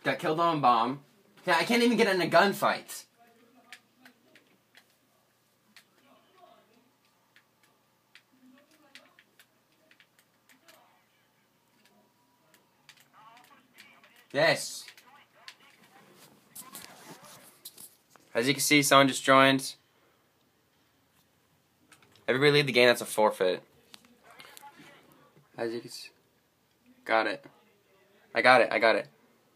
Got killed on a bomb. Yeah, I can't even get in a gunfight. Yes. As you can see, someone just joined. Everybody leave the game, that's a forfeit. As you can see. Got it. I got it.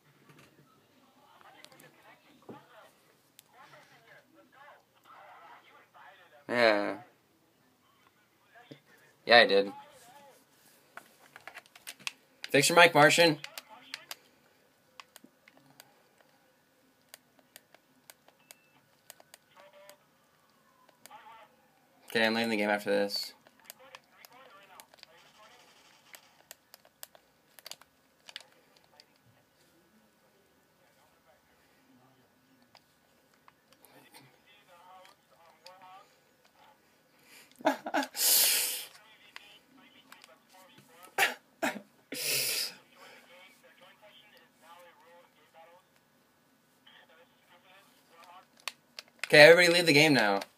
Yeah. Yeah, I did. Fix your mic, Martian. Okay, I'm leaving the game after this. Okay, everybody leave the game now.